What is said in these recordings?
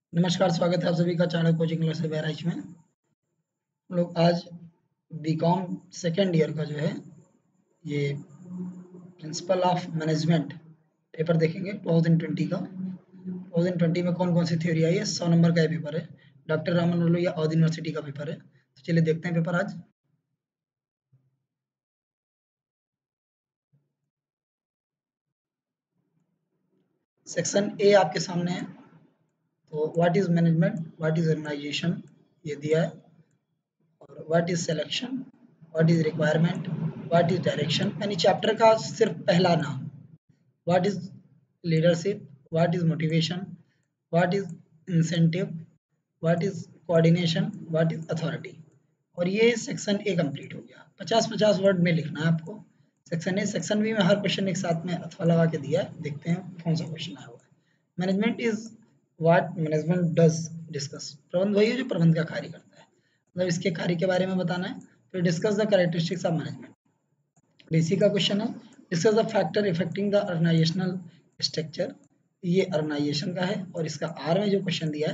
नमस्कार, स्वागत है आप सभी का चाणक्य कोचिंग क्लास बहराइच में। हम लोग आज बीकॉम सेकेंड ईयर का जो है ये प्रिंसिपल ऑफ मैनेजमेंट पेपर देखेंगे 2020 का। 2020 में कौन कौन सी थ्योरी आई है, 100 नंबर का ये पेपर है। डॉक्टर रामन रोलोया ऑल यूनिवर्सिटी का पेपर है। तो चलिए देखते हैं पेपर आज। सेक्शन ए आपके सामने है। तो what is management, what is organisation, ये दिया है। और what is selection, what is requirement, what is direction, यानी चैप्टर का सिर्फ पहला नाम। What is leadership, what is motivation, what is incentive, what is coordination, what is authority। और ये सेक्शन ए कंप्लीट हो गया। 50-50 वर्ड में लिखना है आपको। सेक्शन ए, सेक्शन बी में हर क्वेश्चन एक साथ में अथवा लगा के दिया है। देखते हैं कौन सा क्वेश्चन आया हुआ है। Management is what management does discuss. प्रबंध वही है जो प्रबंध का कार्य करता है, मतलब इसके कार्य के बारे में बताना है। फिर discuss the characteristics of management, DC का क्वेश्चन है। Discuss the factor affecting the organisational structure, ये ऑर्गेनाइजेशन का है। और इसका आर में जो क्वेश्चन दिया है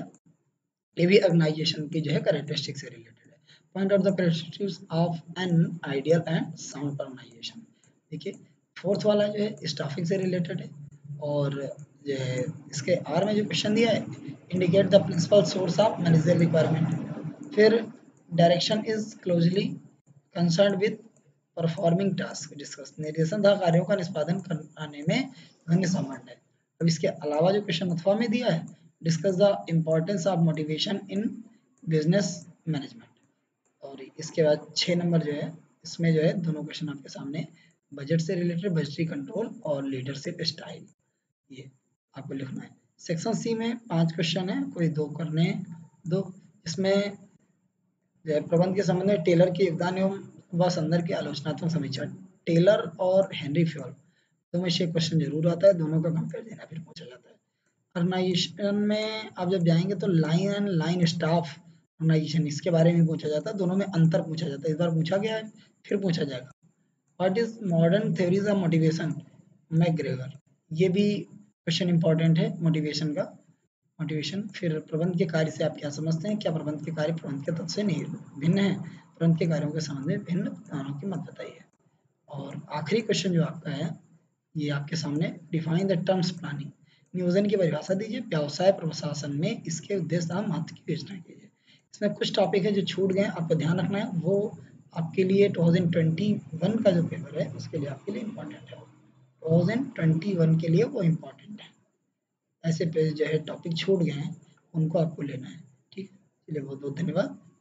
ये भी ऑर्गेनाइजेशन की जो है कैरेक्टरिस्टिक से रिलेटेड है। Point out the characteristics of an ideal and sound organisation. देखिए फोर्थ वाला जो है स्टाफिंग से रिलेटेड है। और जो है इसके आर में जो क्वेश्चन दिया है indicate the principle source of manager requirement. फिर direction is closely concern with performing task discuss, निर्देशन तथा कार्यों का निष्पादन कराने में घन्य संबंध है। अब इसके अलावा जो क्वेश्चन अथवा में दिया है, discuss the importance of motivation in business management. और इसके बाद 6 नंबर जो है इसमें जो है दोनों क्वेश्चन आपके सामने बजट से रिलेटेड, बजटरी कंट्रोल और लीडरशिप स्टाइल, ये आपको लिखना है। सेक्शन सी में 5 क्वेश्चन है, कोई 2 करने हैं, 2। इसमें प्रबंध के संबंध में टेलर के योगदान एवं व संदर्भ की आलोचनात्मक समीक्षा। टेलर और हेनरी फ्योल दोनों में से क्वेश्चन जरूर आता है, दोनों का कंपेयर देना फिर पूछा जाता है। ऑर्गेनाइजेशन में आप जब जाएंगे तो line and line staff organisation, इसके बारे में पूछा जाता है, दोनों में अंतर पूछा जाता है। इस बार पूछा गया है, फिर पूछा जाएगा। What is modern theories of motivation, McGregor, ये भी क्वेश्चन इंपॉर्टेंट है मोटिवेशन का। मोटिवेशन। फिर प्रबंध के कार्य से आप क्या समझते हैं, क्या प्रबंध के कार्य प्रबंध के तत्व से नहीं भिन्न है, प्रबंध के कार्यों के संबंध में भिन्न धारणाओं की मत बताइए। और आखिरी क्वेश्चन जो आपका है ये आपके सामने, डिफाइन द टर्म्स प्लानिंग, नियोजन की परिभाषा दीजिए, व्यवसाय प्रशासन में इसके उद्देश्य तथा महत्व की योजना कीजिए। इसमें कुछ टॉपिक है जो छूट गए, आपको ध्यान रखना है, वो आपके लिए 2021 का जो पेपर है उसके लिए आपके लिए इम्पोर्टेंट है। 2021 के लिए वो इम्पोर्टेंट है। ऐसे पे जो है टॉपिक छूट गए हैं उनको आपको लेना है। ठीक है, चलिए बहुत बहुत धन्यवाद।